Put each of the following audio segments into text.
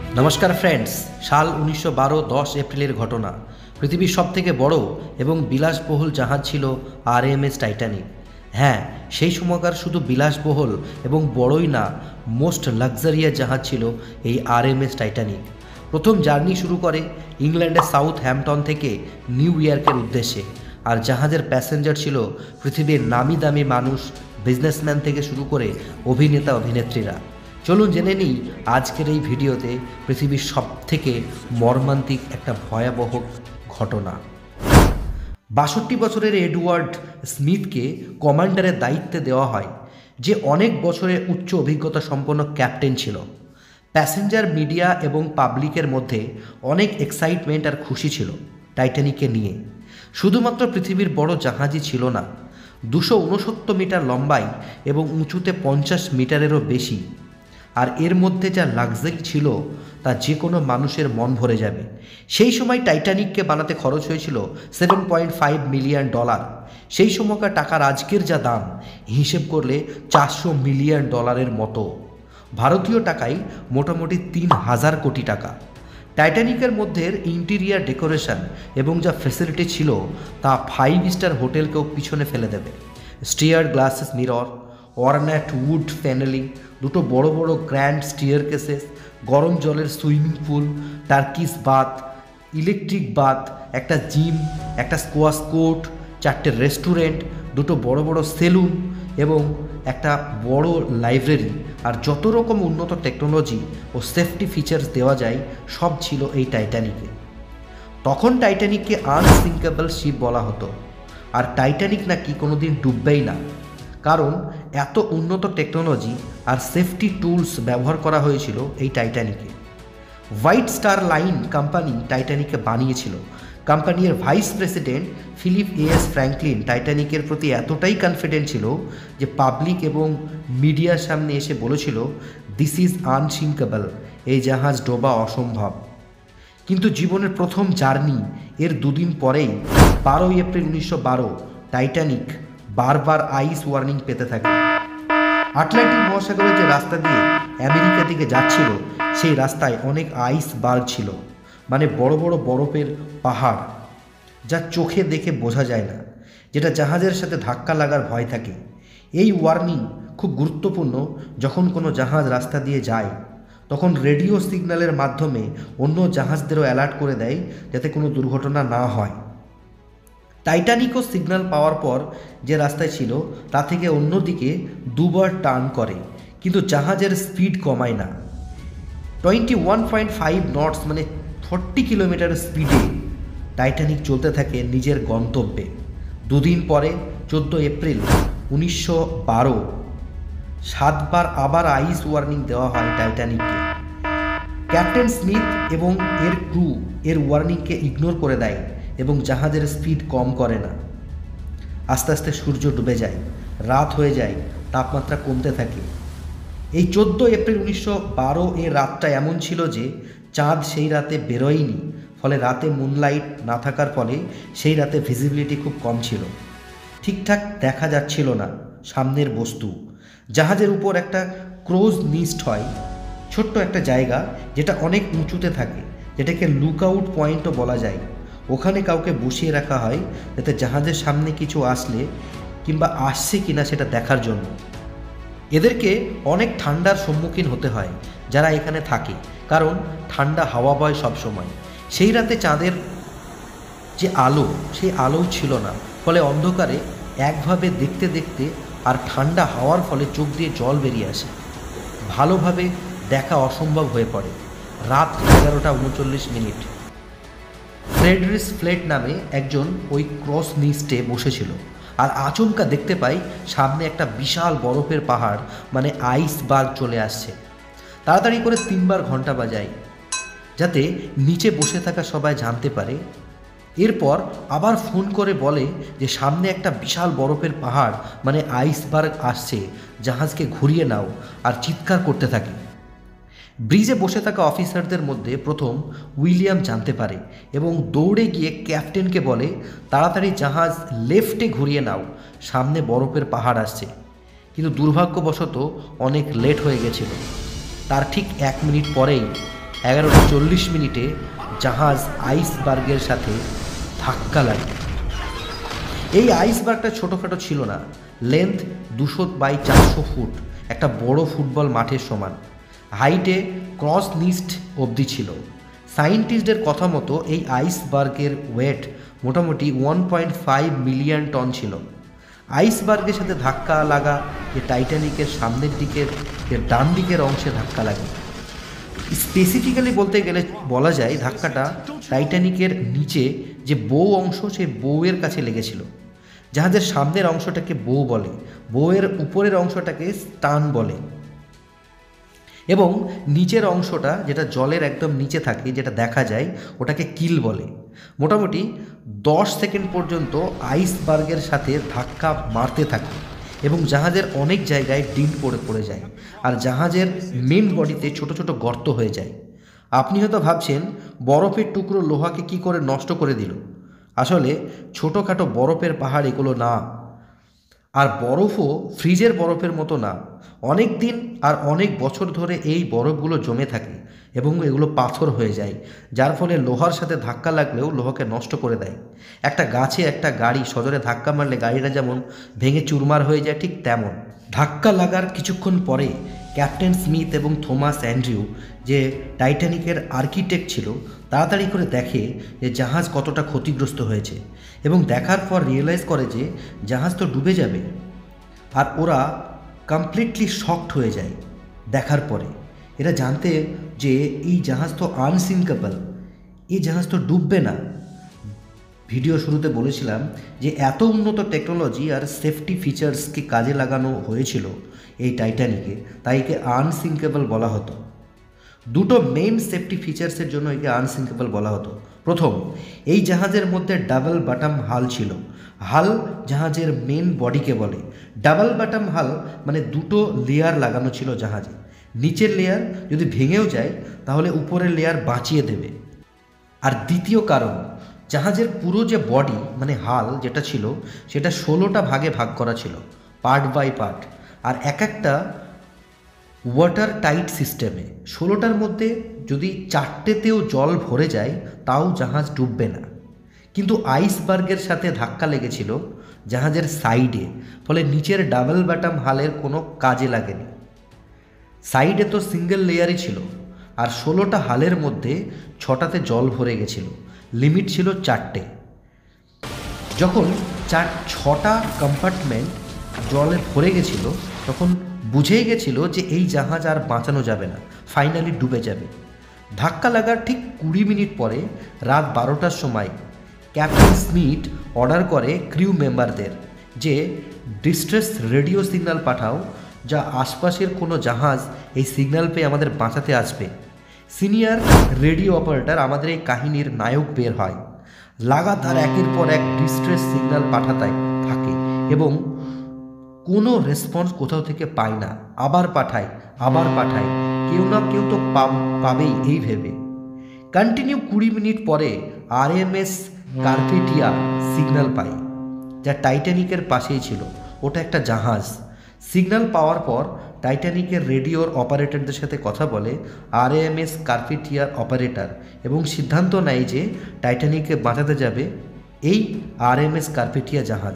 নমস্কার ফ্রেন্ডস, সাল 1912 10 এপ্রিলের ঘটনা। পৃথিবীর সবথেকে বড় এবং বিলাসবহুল জাহাজ ছিল আরএমএস টাইটানিক। হ্যাঁ, সেই সময়কার শুধু বিলাসবহুল এবং বড়ই না, মোস্ট লাক্সারিয়াস জাহাজ ছিল এই আরএমএস টাইটানিক। প্রথম জার্নি শুরু করে ইংল্যান্ডের সাউথ হ্যাম্পটন থেকে নিউ ইয়র্কের উদ্দেশ্যে। আর জাহাজের প্যাসেঞ্জার ছিল পৃথিবীর নামি দামি মানুষ, বিজনেসম্যান থেকে শুরু করে অভিনেতা অভিনেত্রীরা। চলুন জেনে নিই আজকের এই ভিডিওতে পৃথিবীর সবথেকে মর্মান্তিক একটা ভয়াবহ ঘটনা। ৬২ বছরের এডওয়ার্ড স্মিথকে কমান্ডারের দায়িত্বে দেওয়া হয়, যে অনেক বছরের উচ্চ অভিজ্ঞতা সম্পন্ন ক্যাপ্টেন ছিল। প্যাসেঞ্জার, মিডিয়া এবং পাবলিকের মধ্যে অনেক এক্সাইটমেন্ট আর খুশি ছিল টাইটানিককে নিয়ে। শুধুমাত্র পৃথিবীর বড় জাহাজই ছিল না, 269 মিটার লম্বাই এবং উঁচুতে 50 মিটারেরও বেশি। আর এর মধ্যে যা লাক্সারি ছিল তা যে কোনো মানুষের মন ভরে যাবে। সেই সময় টাইটানিককে বানাতে খরচ হয়েছিল $7.5 মিলিয়ন। সেই সময়কার টাকার আজকের যা দাম, হিসেব করলে $400 মিলিয়ন মতো। ভারতীয় টাকায় মোটামুটি 3000 কোটি টাকা। টাইটানিকের মধ্যে ইন্টেরিয়ার ডেকোরেশন এবং যা ফ্যাসিলিটি ছিল তা 5 স্টার হোটেলকেও পিছনে ফেলে দেবে। Stained glasses mirror, ornate wood panelling, দুটো বড় বড় গ্র্যান্ড স্টিয়ার কেসেস, গরম জলের swimming pool, Turkish bath, electric bath, একটা জিম, একটা স্কোয়াশ কোর্ট, 4টে রেস্টুরেন্ট, দুটো বড় বড় সেলুন এবং একটা বড় লাইব্রেরি। আর যত রকম উন্নত টেকনোলজি ও সেফটি ফিচার্স দেওয়া যায় সব ছিল এই টাইটানিকে। তখন টাইটানিককে আনসিঙ্কেবল শিপ বলা হতো। আর টাইটানিক নাকি কোনোদিন ডুববেই না, কারণ এত উন্নত টেকনোলজি আর সেফটি টুলস ব্যবহার করা হয়েছিল এই টাইটানিকে। হোয়াইট স্টার লাইন কোম্পানি টাইটানিককে বানিয়েছিল। কোম্পানির vice president Philip S Franklin টাইটানিকের প্রতি এতটাই কনফিডেন্ট ছিল যে পাবলিক এবং মিডিয়ার সামনে এসে বলেছিল, দিস ইজ আনসিঙ্কেবল, এই জাহাজ ডোবা অসম্ভব। কিন্তু জীবনের প্রথম জার্নি এর দুদিন পরেই 12 এপ্রিল 1912 টাইটানিক বারবার আইস ওয়ার্নিং পেতে থাকে। আটলান্টিক মহাসাগরের যে রাস্তা দিয়ে আমেরিকা দিকে যাচ্ছিল সেই রাস্তায় অনেক আইসবার্গ ছিল, মানে বড় বড় বরফের পাহাড়, যা চোখে দেখে বোঝা যায় না, যেটা জাহাজের সাথে ধাক্কা লাগার ভয় থাকে। এই ওয়ার্নিং খুব গুরুত্বপূর্ণ। যখন কোনো জাহাজ রাস্তা দিয়ে যায় তখন রেডিও সিগন্যালের মাধ্যমে অন্য জাহাজদেরও অ্যালার্ট করে দেয় যাতে কোনো দুর্ঘটনা না হয়। টাইটানিকও সিগন্যাল পাওয়ার পর যে রাস্তায় ছিল তা থেকে অন্যদিকে দুবার টার্ন করে, কিন্তু জাহাজের স্পিড কমায় না। 21.5 নটস মানে 40 কিলোমিটার স্পিডে টাইটানিক চলতে থাকে নিজের গন্তব্যে। দুদিন পরে 14 এপ্রিল 1912 7বার আবার আইস ওয়ার্নিং দেওয়া হয় টাইটানিককে। ক্যাপ্টেন স্মিথ এবং এর ক্রু এর ওয়ার্নিংকে ইগনোর করে দেয় এবং জাহাজের স্পিড কম করে না। আস্তে আস্তে সূর্য ডুবে যায়, রাত হয়ে যায়, তাপমাত্রা কমতে থাকে। এই 14 এপ্রিল 1912 এর রাতটা এমন ছিল যে চাঁদ সেই রাতে বেরোয়নি, ফলে রাতে মুনলাইট না থাকার ফলে সেই রাতে ভিজিবিলিটি খুব কম ছিল, ঠিকঠাক দেখা যাচ্ছিল না সামনের বস্তু। জাহাজের উপর একটা ক্রোজ নিস্ট হয়, ছোট্ট একটা জায়গা যেটা অনেক উঁচুতে থাকে, যেটাকে লুকআউট পয়েন্টও বলা যায়। ওখানে কাউকে বসিয়ে রাখা হয় যাতে জাহাজের সামনে কিছু আসলে কিংবা আসছে কিনা সেটা দেখার জন্য। এদেরকে অনেক ঠান্ডার সম্মুখীন হতে হয় যারা এখানে থাকে, কারণ ঠান্ডা হাওয়া বয় সবসময়। সেই রাতে চাঁদের যে আলো, সেই আলোও ছিল না, ফলে অন্ধকারে একভাবে দেখতে দেখতে আর ঠান্ডা হাওয়ার ফলে চোখ দিয়ে জল বেরিয়ে আসে, ভালোভাবে দেখা অসম্ভব হয়ে পড়ে। রাত 11:39। ফ্রেডরিস ফ্লেট নামে একজন ওই ক্রস নিস্টে বসেছিল আর আচমকা দেখতে পাই সামনে একটা বিশাল বরফের পাহাড়, মানে আইসবার্গ চলে আসছে। তাড়াতাড়ি করে 3বার ঘন্টা বাজায় যাতে নিচে বসে থাকা সবাই জানতে পারে। এরপর আবার ফোন করে বলে যে সামনে একটা বিশাল বরফের পাহাড় মানে আইসবার্গ আসছে, জাহাজকে ঘুরিয়ে নাও, আর চিৎকার করতে থাকে। ব্রিজে বসে থাকা অফিসারদের মধ্যে প্রথম উইলিয়াম জানতে পারে এবং দৌড়ে গিয়ে ক্যাপ্টেনকে বলে, তাড়াতাড়ি জাহাজ লেফটে ঘুরিয়ে নাও, সামনে বরফের পাহাড় আসছে। কিন্তু দুর্ভাগ্যবশত অনেক লেট হয়ে গেছিল। তার ঠিক 1 মিনিট পরেই 11:40 জাহাজ আইসবার্গের সাথে ধাক্কা লাগে। এই আইসবার্গটা ছোটোখাটো ছিল না, লেন্থ 200x400 ফুট, একটা বড় ফুটবল মাঠের সমান। হাইটে ক্রস নিস্ট অবধি ছিল। সায়েন্টিস্টদের কথা মতো এই আইসবার্গের ওয়েট মোটামুটি 1.5 মিলিয়ন টন ছিল। আইসবার্গের সাথে ধাক্কা লাগা যে টাইটানিকের সামনের দিকের ডান দিকের অংশে ধাক্কা লাগে। স্পেসিফিক্যালি বলতে গেলে বলা যায় ধাক্কাটা টাইটানিকের নিচে যে বউ অংশ, সেই বউয়ের কাছে লেগেছিল। জাহাজের সামনের অংশটাকে বউ বলে, বউয়ের উপরের অংশটাকে স্টার্ন বলে, এবং নিচের অংশটা যেটা জলের একদম নিচে থাকে, যেটা দেখা যায়, ওটাকে কিল বলে। মোটামুটি 10 সেকেন্ড পর্যন্ত আইসবার্গের সাথে ধাক্কা মারতে থাকে এবং জাহাজের অনেক জায়গায় ডিম পড়ে যায়, আর জাহাজের মেন বডিতে ছোট ছোট গর্ত হয়ে যায়। আপনি হয়তো ভাবছেন বরফের টুকরো লোহাকে কি করে নষ্ট করে দিল। আসলে ছোটোখাটো বরফের পাহাড় এগুলো না, আর বরফও ফ্রিজের বরফের মতো না। অনেক দিন আর অনেক বছর ধরে এই বরফগুলো জমে থাকে এবং এগুলো পাথর হয়ে যায়, যার ফলে লোহার সাথে ধাক্কা লাগলেও লোহাকে নষ্ট করে দেয়। একটা গাছে একটা গাড়ি সজোরে ধাক্কা মারলে গাড়িটা যেমন ভেঙে চুরমার হয়ে যায়, ঠিক তেমন। ধাক্কা লাগার কিছুক্ষণ পরে ক্যাপ্টেন স্মিথ এবং থমাস অ্যান্ড্রিউ, যে টাইটানিকের আর্কিটেক্ট ছিল, তাড়াতাড়ি করে দেখে যে জাহাজ কতটা ক্ষতিগ্রস্ত হয়েছে, এবং দেখার পর রিয়েলাইজ করে যে জাহাজ তো ডুবে যাবে। আর ওরা কমপ্লিটলি শকড হয়ে যায় দেখার পরে। এরা জানতে যে এই জাহাজ তো আনসিঙ্কেবল, এই জাহাজ তো ডুববে না। ভিডিও শুরুতে বলেছিলাম যে এত উন্নত টেকনোলজি আর সেফটি ফিচার্সকে কাজে লাগানো হয়েছিল এই টাইটানিকে, তাই একে আনসিঙ্কেবল বলা হতো। দুটো মেইন সেফটি ফিচার্সের জন্য একে আনসিঙ্কেবল বলা হতো। প্রথম, এই জাহাজের মধ্যে ডাবল বাটাম হাল ছিল। হাল জাহাজের মেন বডিকে বলে। ডাবল বাটাম হাল মানে দুটো লেয়ার লাগানো ছিল জাহাজে। নিচের লেয়ার যদি ভেঙেও যায় তাহলে উপরের লেয়ার বাঁচিয়ে দেবে। আর দ্বিতীয় কারণ, জাহাজের পুরো যে বডি মানে হাল যেটা ছিল, সেটা 16টা ভাগে ভাগ করা ছিল, পার্ট বাই পার্ট, আর এক একটা ওয়াটার টাইট সিস্টেমে। 16টার মধ্যে যদি 4টেতেও জল ভরে যায় তাও জাহাজ ডুববে না। কিন্তু আইসবার্গের সাথে ধাক্কা লেগেছিল জাহাজের সাইডে, ফলে নিচের ডাবল বাটাম হালের কোনো কাজে লাগেনি। সাইডে তো সিঙ্গেল লেয়ারই ছিল, আর 16টা হালের মধ্যে 6টাতে জল ভরে গেছিল। লিমিট ছিল 4টে। যখন 6টা কম্পার্টমেন্ট জলে ভরে গেছিল তখন বুঝেই গেছিল যে এই জাহাজ আর বাঁচানো যাবে না, ফাইনালি ডুবে যাবে। ধাক্কা লাগার ঠিক 20 মিনিট পরে রাত 12টার সময় ক্যাপ্টেন স্মিথ অর্ডার করে ক্রিউ মেম্বারদের যে ডিস্ট্রেস রেডিও সিগন্যাল পাঠাও, যা আশপাশের কোনো জাহাজ এই সিগন্যাল পেয়ে আমাদের বাঁচাতে আসবে। সিনিয়র রেডিও অপারেটর আমাদের এই কাহিনীর নায়ক বের হয়। লাগাতার একের পর এক ডিস্ট্রেস সিগন্যাল পাঠাতে থাকে এবং কোনো রেসপন্স কোথাও থেকে পায় না। আবার পাঠায়, কেউ না কেউ তো পাবেই এই ভেবে। কন্টিনিউ 20 মিনিট পরে আরএমএস কার্পেটিয়া সিগন্যাল পাই, যা টাইটানিকের পাশেই ছিল। ওটা একটা জাহাজ। সিগন্যাল পাওয়ার পর টাইটানিকের রেডিওর অপারেটরদের সাথে কথা বলে আরএমএস কার্পেটিয়ার অপারেটর, এবং সিদ্ধান্ত নেয় যে টাইটানিককে বাঁচাতে যাবে এই আরএমএস কার্পেটিয়া জাহাজ।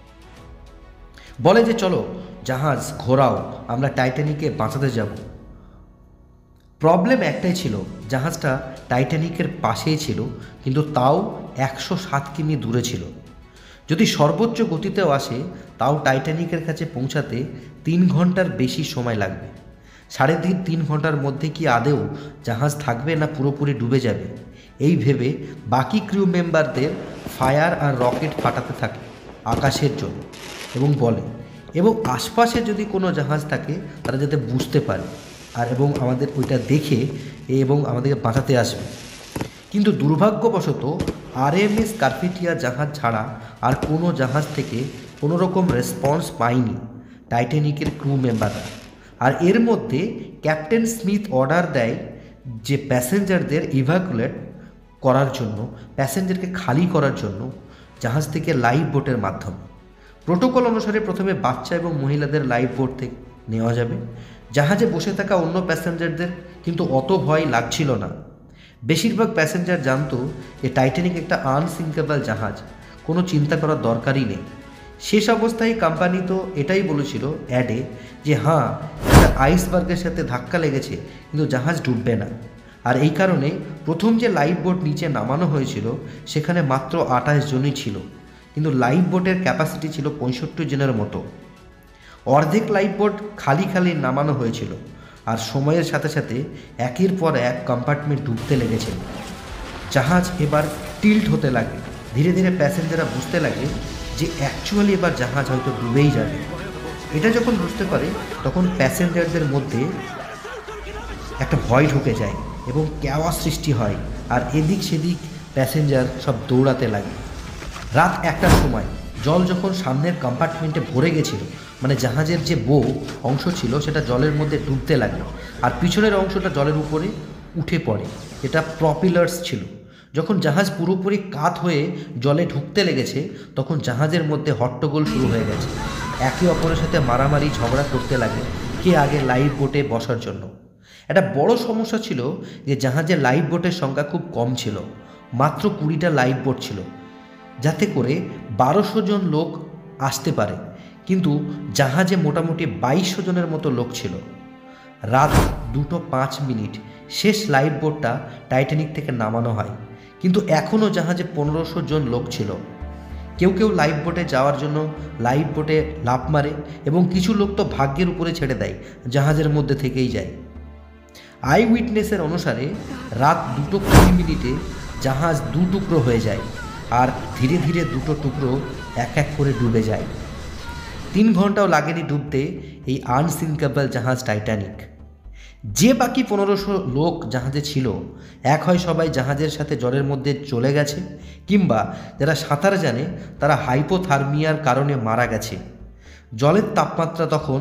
বলে যে চলো জাহাজ ঘোরাও, আমরা টাইটানিককে বাঁচাতে যাব। প্রবলেম একটাই ছিল, জাহাজটা টাইটানিকের পাশেই ছিল, কিন্তু তাও 107 কিমি দূরে ছিল। যদি সর্বোচ্চ গতিতেও আসে তাও টাইটানিকের কাছে পৌঁছাতে 3 ঘন্টার বেশি সময় লাগবে। 3.5 ঘন্টার মধ্যে কি আদেও জাহাজ থাকবে না পুরোপুরি ডুবে যাবে, এই ভেবে বাকি ক্রিউ মেম্বারদের ফায়ার আর রকেট ফাটাতে থাকে আকাশের জন্য, এবং আশপাশে যদি কোনো জাহাজ থাকে তারা যাতে বুঝতে পারে এবং আমাদের ওইটা দেখে এবং আমাদেরকে বাঁচাতে আসবে। কিন্তু দুর্ভাগ্যবশত আরএমএস কার্পেটিয়া জাহাজ ছাড়া আর কোনো জাহাজ থেকে কোনো রকম রেসপন্স পায়নি টাইটানিকের ক্রু মেম্বাররা। আর এর মধ্যে ক্যাপ্টেন স্মিথ অর্ডার দেয় যে প্যাসেঞ্জারদের ইভ্যাকুয়েট করার জন্য, প্যাসেঞ্জারকে খালি করার জন্য জাহাজ থেকে লাইফ বোটের মাধ্যমে। প্রোটোকল অনুসারে প্রথমে বাচ্চা এবং মহিলাদের লাইফ বোট থেকে নেওয়া যাবে, জাহাজে বসে থাকা অন্য প্যাসেঞ্জারদের কিন্তু অত ভয় লাগছিল না। বেশিরভাগ প্যাসেঞ্জার জানতো যে টাইটানিক একটা আনসিঙ্কেবল জাহাজ, কোনো চিন্তা করার দরকারই নেই। শেষ অবস্থায় কোম্পানি তো এটাই বলেছিল অ্যাডে যে হ্যাঁ, একটা আইসবার্গের সাথে ধাক্কা লেগেছে কিন্তু জাহাজ ডুববে না। আর এই কারণে প্রথম যে লাইফ বোট নিচে নামানো হয়েছিল সেখানে মাত্র 28 জনই ছিল, কিন্তু লাইফ বোটের ক্যাপাসিটি ছিল 65 জনের মতো। অর্ধেক লাইফ বোট খালি খালি নামানো হয়েছিল, আর সময়ের সাথে সাথে একের পর এক কম্পার্টমেন্ট ডুবতে লেগেছিল। জাহাজ এবার টিল্ট হতে লাগে। ধীরে ধীরে প্যাসেঞ্জাররা বুঝতে লাগে যে অ্যাকচুয়ালি এবার জাহাজ হয়তো ডুবেই যাবে। এটা যখন বুঝতে পারে তখন প্যাসেঞ্জারদের মধ্যে একটা ভয় ঢুকে যায় এবং কেওয়াস সৃষ্টি হয়, আর এদিক সেদিক প্যাসেঞ্জার সব দৌড়াতে লাগে। রাত 1টার সময় জল যখন সামনের কম্পার্টমেন্টে ভরে গেছিল, মানে জাহাজের যে অংশ ছিল সেটা জলের মধ্যে ডুবতে লাগে, আর পিছনের অংশটা জলের উপরে উঠে পড়ে, এটা প্রপিলার্স ছিল। যখন জাহাজ পুরোপুরি কাত হয়ে জলে ঢুকতে লেগেছে তখন জাহাজের মধ্যে হট্টগোল শুরু হয়ে গেছে। একে অপরের সাথে মারামারি ঝগড়া করতে লাগে কে আগে লাইফ বোটে বসার জন্য। একটা বড় সমস্যা ছিল যে জাহাজে লাইফ বোটের সংখ্যা খুব কম ছিল, মাত্র 20টা লাইফ বোট ছিল, যাতে করে 1200 জন লোক আসতে পারে, কিন্তু জাহাজে মোটামুটি 2200 জনের মতো লোক ছিল। রাত 2:05 শেষ লাইফ বোটটা টাইটানিক থেকে নামানো হয়, কিন্তু এখনও জাহাজে 1500 জন লোক ছিল। কেউ কেউ লাইফ বোটে যাওয়ার জন্য লাইফ বোটে লাফ মারে এবং কিছু লোক তো ভাগ্যের উপরে ছেড়ে দেয়, জাহাজের মধ্যে থেকেই যায়। আই উইটনেসের অনুসারে রাত 2:20 জাহাজ 2 টুকরো হয়ে যায়, আর ধীরে ধীরে 2টো টুকরো এক এক করে ডুবে যায়। 3 ঘন্টাও লাগেনি ডুবতে এই আনসিঙ্কেবল জাহাজ টাইটানিক। যে বাকি 1500 লোক জাহাজে ছিল, এক হয় সবাই জাহাজের সাথে জলের মধ্যে চলে গেছে, কিংবা যারা সাঁতার জানে তারা হাইপোথার্মিয়ার কারণে মারা গেছে। জলের তাপমাত্রা তখন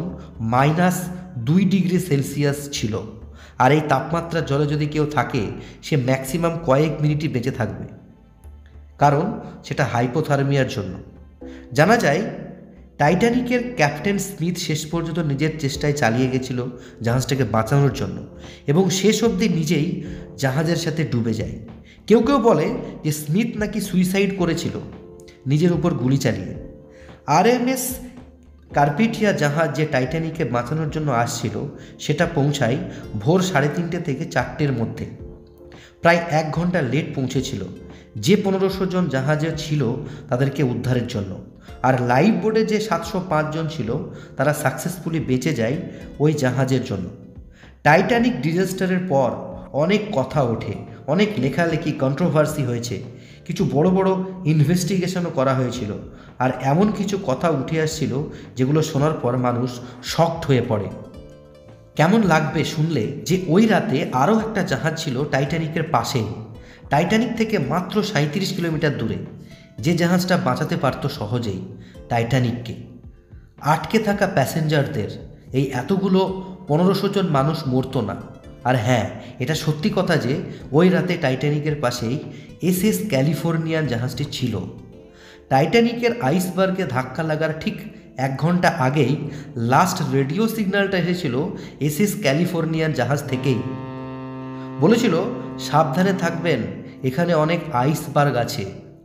-2°C ছিল, আর এই তাপমাত্রার জলে যদি কেউ থাকে সে ম্যাক্সিমাম কয়েক মিনিটই বেঁচে থাকবে, কারণ সেটা হাইপোথার্মিয়ার জন্য। জানা যায় টাইটানিকের ক্যাপ্টেন স্মিথ শেষ পর্যন্ত নিজের চেষ্টায় চালিয়ে গেছিল জাহাজটাকে বাঁচানোর জন্য, এবং শেষ অবধি নিজেই জাহাজের সাথে ডুবে যায়। কেউ কেউ বলে যে স্মিথ নাকি সুইসাইড করেছিল নিজের উপর গুলি চালিয়ে। আরএমএস কার্পেটিয়া জাহাজ যে টাইটানিককে বাঁচানোর জন্য আসছিল সেটা পৌঁছায় ভোর 3:30 থেকে 4টের মধ্যে, প্রায় 1 ঘন্টা লেট পৌঁছেছিল যে 1500 জন জাহাজে ছিল তাদেরকে উদ্ধারের জন্য। আর লাইফ বোটে যে 705 জন ছিল তারা সাকসেসফুলি বেঁচে যায় ওই জাহাজের জন্য। টাইটানিক ডিজাস্টারের পর অনেক কথা ওঠে, অনেক লেখালেখি, কন্ট্রোভার্সি হয়েছে, কিছু বড় বড় ইনভেস্টিগেশনও করা হয়েছিল, আর এমন কিছু কথা উঠে আসছিল যেগুলো শোনার পর মানুষ শকড হয়ে পড়ে। কেমন লাগবে শুনলে যে ওই রাতে আরও একটা জাহাজ ছিল টাইটানিকের পাশেই, টাইটানিক থেকে মাত্র 37 কিলোমিটার দূরে, যে জাহাজটা বাঁচাতে পারত সহজেই টাইটানিককে। আটকে থাকা প্যাসেঞ্জারদের এই এতগুলো 1500 জন মানুষ মরতো না। আর হ্যাঁ, এটা সত্যি কথা যে ওই রাতে টাইটানিকের পাশেই এসএস ক্যালিফোর্নিয়ান জাহাজটি ছিল। টাইটানিকের আইসবার্গে ধাক্কা লাগার ঠিক 1 ঘন্টা আগেই লাস্ট রেডিও সিগন্যালটা এসেছিল এসএস ক্যালিফোর্নিয়ান জাহাজ থেকেই। বলেছিল সাবধানে থাকবেন, এখানে অনেক আইসবার্গ আছে।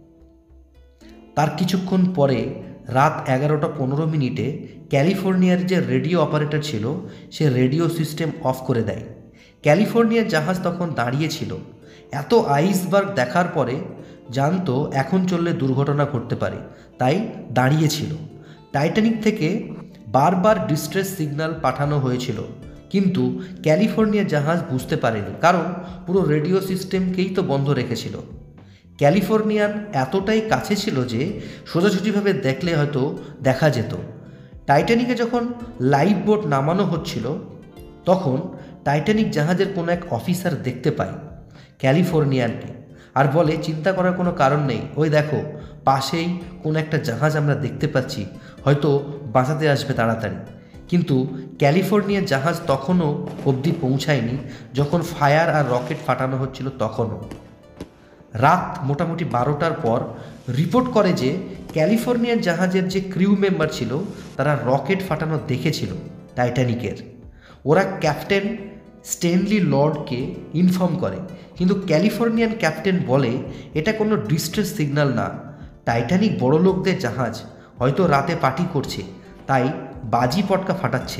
তার কিছুক্ষণ পরে রাত 11:15 ক্যালিফোর্নিয়ার যে রেডিও অপারেটর ছিল সে রেডিও সিস্টেম অফ করে দেয়। ক্যালিফোর্নিয়ার জাহাজ তখন দাঁড়িয়েছিল। এত আইসবার্গ দেখার পরে জানতো এখন চললে দুর্ঘটনা ঘটতে পারে, তাই দাঁড়িয়েছিল। টাইটানিক থেকে বারবার ডিস্ট্রেস সিগন্যাল পাঠানো হয়েছিল, কিন্তু ক্যালিফোর্নিয়ার জাহাজ বুঝতে পারেনি, কারণ পুরো রেডিও সিস্টেমকেই তো বন্ধ রেখেছিল। ক্যালিফোর্নিয়ান এতটাই কাছে ছিল যে সোজাসুজিভাবে দেখলে হয়তো দেখা যেত। টাইটানিকে যখন লাইফ বোট নামানো হচ্ছিল তখন টাইটানিক জাহাজের কোনো এক অফিসার দেখতে পায় ক্যালিফোর্নিয়ানকে, আর বলে চিন্তা করার কোনো কারণ নেই, ওই দেখো পাশেই কোনো একটা জাহাজ আমরা দেখতে পাচ্ছি, হয়তো বাঁচাতে আসবে তাড়াতাড়ি। কিন্তু ক্যালিফোর্নিয়ার জাহাজ তখনও অবধি পৌঁছায়নি যখন ফায়ার আর রকেট ফাটানো হচ্ছিল তখনও। রাত মোটামুটি 12টার পর রিপোর্ট করে যে ক্যালিফোর্নিয়ান জাহাজের যে ক্রিউ মেম্বার ছিল তারা রকেট ফাটানো দেখেছিল টাইটানিকের। ওরা ক্যাপ্টেন স্ট্যানলি লর্ডকে ইনফর্ম করে, কিন্তু ক্যালিফোর্নিয়ান ক্যাপ্টেন বলে এটা কোনো ডিস্ট্রেস সিগন্যাল না, টাইটানিক বড়লোকদের জাহাজ, হয়তো রাতে পার্টি করছে, তাই বাজি পটকা ফাটাচ্ছে।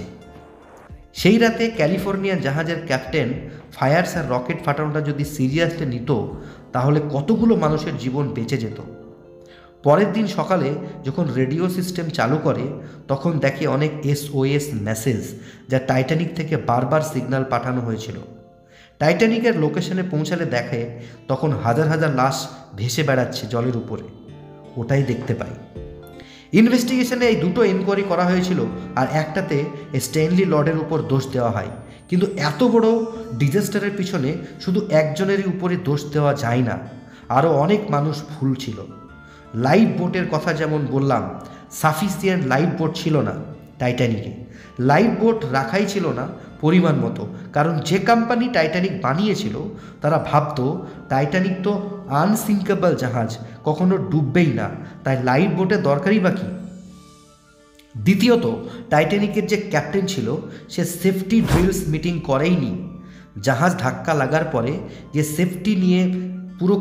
সেই রাতে ক্যালিফোর্নিয়ান জাহাজের ক্যাপ্টেন ফায়ার্স আর রকেট ফাটানোটা যদি সিরিয়াসলি নিত তাহলে কতগুলো মানুষের জীবন বেঁচে যেত। পরের দিন সকালে যখন রেডিও সিস্টেম চালু করে তখন দেখে অনেক SOS মেসেজ, যা টাইটানিক থেকে বারবার সিগন্যাল পাঠানো হয়েছিল। টাইটানিকের লোকেশনে পৌঁছালে দেখে তখন হাজার হাজার লাশ ভেসে বেড়াচ্ছে জলের উপরে। ওটাই দেখতে পাই। ইনভেস্টিগেশনে এই দুটো এনকোয়ারি করা হয়েছিল, আর একটাতে স্ট্যানলি লর্ডের উপর দোষ দেওয়া হয়। কিন্তু এত বড় ডিজাস্টারের পিছনে শুধু একজনেরই উপরে দোষ দেওয়া যায় না, আরও অনেক মানুষ ভুল ছিল। লাইফ বোটের কথা যেমন বললাম, সাফিসিয়েন্ট লাইফ বোট ছিল না টাইটানিকে। লাইফ বোট রাখাই ছিল না পরিমাণ মতো, কারণ যে কোম্পানি টাইটানিক বানিয়েছিল তারা ভাবতো টাইটানিক তো আনসিঙ্কেবল জাহাজ, কখনো ডুববেই না, তাই লাইফ বোটের দরকারই বা কী। দ্বিতীয়ত, টাইটানিকের যে ক্যাপ্টেন ছিল সে সেফটি ড্রিলস মিটিং করেইনি। জাহাজ ধাক্কা লাগার পরে যে সেফটি নিয়ে পুরো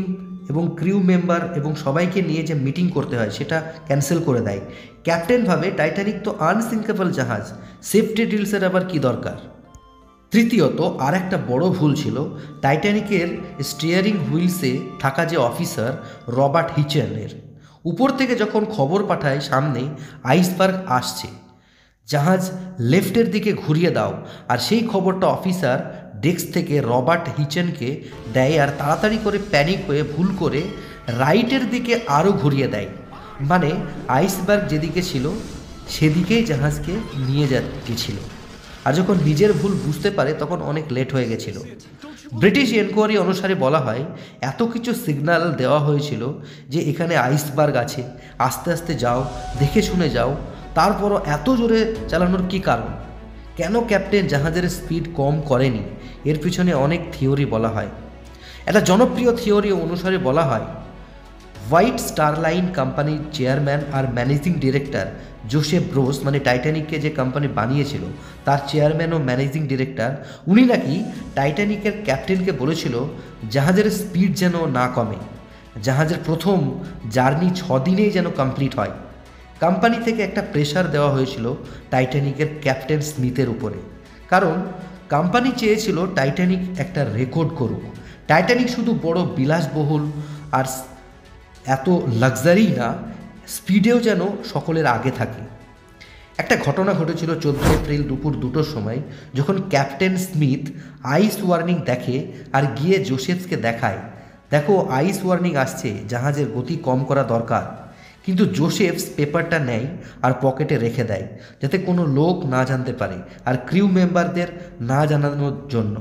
ক্রিউ মেম্বার এবং সবাইকে নিয়ে যে মিটিং করতে হয় সেটা ক্যান্সেল করে দেয়। ক্যাপ্টেন ভাবে টাইটানিক তো আনসিঙ্কেবল জাহাজ, সেফটি ড্রিলসের আবার কি দরকার। তৃতীয়ত, আর একটা বড় ভুল ছিল টাইটানিকের স্টিয়ারিং হুইলসে থাকা যে অফিসার রবার্ট হিচেনের। উপর থেকে যখন খবর পাঠায় সামনে আইসবার্গ আসছে, জাহাজ লেফটের দিকে ঘুরিয়ে দাও, আর সেই খবরটা অফিসার ডেস্ক থেকে রবার্ট হিচেনকে দেয়, আর তাড়াতাড়ি করে প্যানিক হয়ে ভুল করে রাইটের দিকে আরও ঘুরিয়ে দেয়। মানে আইসবার্গ যেদিকে ছিল সেদিকেই জাহাজকে নিয়ে গেছিল। আর যখন নিজের ভুল বুঝতে পারে তখন অনেক লেট হয়ে গেছিল। ব্রিটিশ এনকোয়ারি অনুসারে বলা হয় এত কিছু সিগন্যাল দেওয়া হয়েছিল যে এখানে আইসবার্গ আছে, আস্তে আস্তে যাও, দেখে শুনে যাও, তারপরও এত জোরে চালানোর কী কারণ? কেন ক্যাপ্টেন জাহাজের স্পিড কম করেনি? এর পিছনে অনেক থিওরি বলা হয়। একটা জনপ্রিয় থিওরি অনুসারে বলা হয় হোয়াইট স্টার লাইন কোম্পানির চেয়ারম্যান আর ম্যানেজিং ডিরেক্টর জোসেফ ব্রোস, মানে টাইটানিককে যে কোম্পানি বানিয়েছিল তার চেয়ারম্যান ও ম্যানেজিং ডিরেক্টর, উনি নাকি টাইটানিকের ক্যাপ্টেনকে বলেছিল জাহাজের স্পিড যেন না কমে, জাহাজের প্রথম জার্নি 6 দিনেই যেন কমপ্লিট হয়। কোম্পানি থেকে একটা প্রেশার দেওয়া হয়েছিল টাইটানিকের ক্যাপ্টেন স্মিথের উপরে, কারণ কোম্পানি চেয়েছিল টাইটানিক একটা রেকর্ড করুক। টাইটানিক শুধু বড় বিলাসবহুল আর এত লাক্সারি না, স্পিডেও যেন সকলের আগে থাকে। একটা ঘটনা ঘটেছিল 14 এপ্রিল দুপুর 2টোর সময়, যখন ক্যাপ্টেন স্মিথ আইস ওয়ার্নিং দেখে আর গিয়ে জোসেফকে দেখায়, দেখো আইস ওয়ার্নিং আসছে, জাহাজের গতি কম করা দরকার। কিন্তু জোসেফস পেপারটা নেয় আর পকেটে রেখে দেয়, যাতে কোনো লোক না জানতে পারে আর ক্রিউ মেম্বারদের না জানানোর জন্য।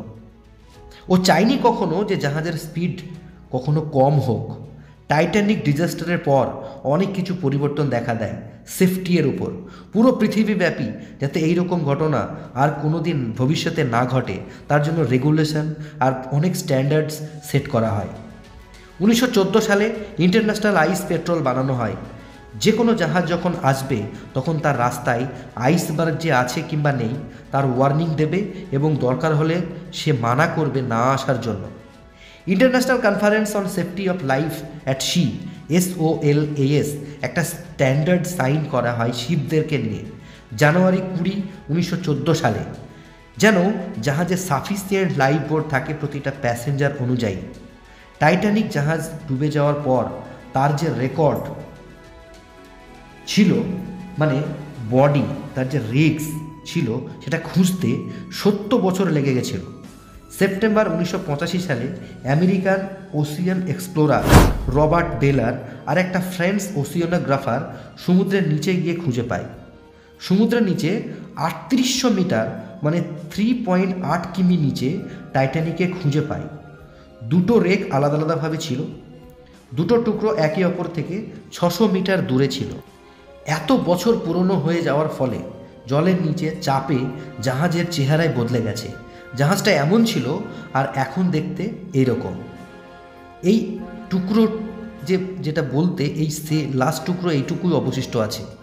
ও চায়নি কখনো যে জাহাজের স্পিড কখনো কম হোক। টাইটানিক ডিজাস্টারের পর অনেক কিছু পরিবর্তন দেখা দেয় সেফটির উপর, পুরো পৃথিবীব্যাপী, যাতে এই রকম ঘটনা আর কোনো দিন ভবিষ্যতে না ঘটে তার জন্য রেগুলেশন আর অনেক স্ট্যান্ডার্ডস সেট করা হয়। 1914 সালে ইন্টারন্যাশনাল আইস পেট্রোল বানানো হয়। যে কোনো জাহাজ যখন আসবে তখন তার রাস্তায় আইসবার্গ যে আছে কিংবা নেই তার ওয়ার্নিং দেবে এবং দরকার হলে সে মানা করবে না আসার জন্য। International Conference on Safety of Life at Sea SOLAS একটা স্ট্যান্ডার্ড সাইন করা হয় শিপদেরকে নিয়ে জানুয়ারি 20, 1914 সালে, যেন জাহাজে সাফিসিয়েন্ট লাইফ বোর্ড থাকে প্রতিটা প্যাসেঞ্জার অনুযায়ী। টাইটানিক জাহাজ ডুবে যাওয়ার পর তার যে রেকর্ড ছিল, মানে বডি, তার যে রিস্ক ছিল সেটা খুঁজতে 70 বছর লেগে গেছিল। সেপ্টেম্বর 1985 সালে আমেরিকান ওশিয়ান এক্সপ্লোরার রবার্ট বেলার আর একটা ফ্রেঞ্চ ওশিয়ানোগ্রাফার সমুদ্রের নিচে গিয়ে খুঁজে পায়। সমুদ্রের নিচে 3800 মিটার মানে 3.8 কিমি নিচে টাইটানিকে খুঁজে পায়। দুটো রেক আলাদা আলাদাভাবে ছিল, দুটো টুকরো একে অপর থেকে 600 মিটার দূরে ছিল। এত বছর পুরনো হয়ে যাওয়ার ফলে জলের নিচে চাপে জাহাজের চেহারায় বদলে গেছে। জাহাজটা এমন ছিল আর এখন দেখতে এইরকম। এই টুকরো যেটা বলতে এই লাস্ট টুকরো এইটুকুই অবশিষ্ট আছে।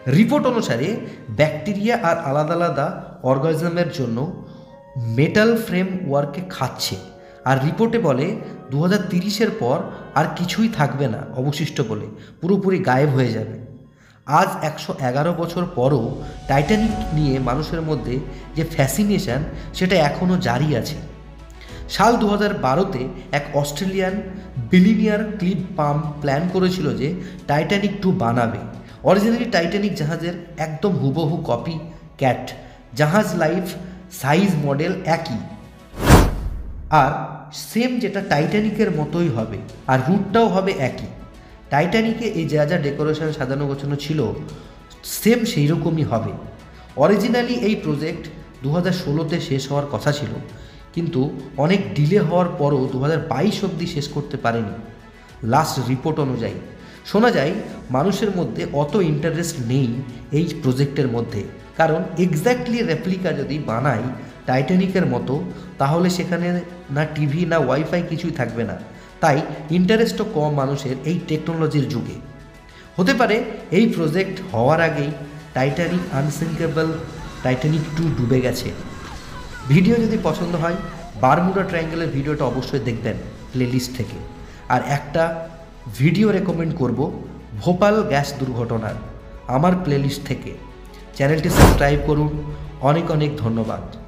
রিপোর্ট অনুসারে ব্যাকটেরিয়া আর আলাদা আলাদা অর্গানিজমের জন্য মেটাল ফ্রেম ওয়ার্কে খাচ্ছে। আর রিপোর্টে বলে 2030-এর পর আর কিছুই থাকবে না অবশিষ্ট বলে, পুরোপুরি গায়েব হয়ে যাবে। আজ 111 বছর পরও টাইটানিক নিয়ে মানুষের মধ্যে যে ফ্যাসিনেশন সেটা এখনও জারি আছে। সাল 2012-তে এক Australian billionaire Clive Palmer plan করেছিল যে টাইটানিক 2 বানাবে। অরিজিনালি টাইটানিক জাহাজের একদম হুবহু কপি ক্যাট, জাহাজ লাইফ সাইজ মডেল একই, আর সেম যেটা টাইটানিকের মতোই হবে, আর রুটটাও হবে একই। টাইটানিকে এই যা যা ডেকোরেশন সাজানো গোছানো ছিল সেম সেই রকমই হবে। অরিজিনালি এই প্রজেক্ট 2016-তে শেষ হওয়ার কথা ছিল, কিন্তু অনেক ডিলে হওয়ার পরও 2022 অবধি শেষ করতে পারেনি। লাস্ট রিপোর্ট অনুযায়ী শোনা যায় মানুষের মধ্যে অত ইন্টারেস্ট নেই এই প্রজেক্টের মধ্যে, কারণ এক্স্যাক্টলি রেপ্লিকা যদি বানাই টাইটানিকের মতো তাহলে সেখানে না টিভি না ওয়াইফাই কিছুই থাকবে না। তাই ইন্টারেস্টও কম মানুষের এই টেকনোলজির যুগে। হতে পারে এই প্রজেক্ট হওয়ার আগেই টাইটানিক আনসিঙ্কেবল টাইটানিক 2 ডুবে গেছে। ভিডিও যদি পছন্দ হয় বারমুডা ট্রায়াঙ্গেলের ভিডিওটা অবশ্যই দেখবেন প্লেলিস্ট থেকে। আর একটা ভিডিও রেকমেন্ড করব ভোপাল গ্যাস দুর্ঘটনার, আমার প্লেলিস্ট থেকে। চ্যানেলটি সাবস্ক্রাইব করুন। অনেক অনেক ধন্যবাদ।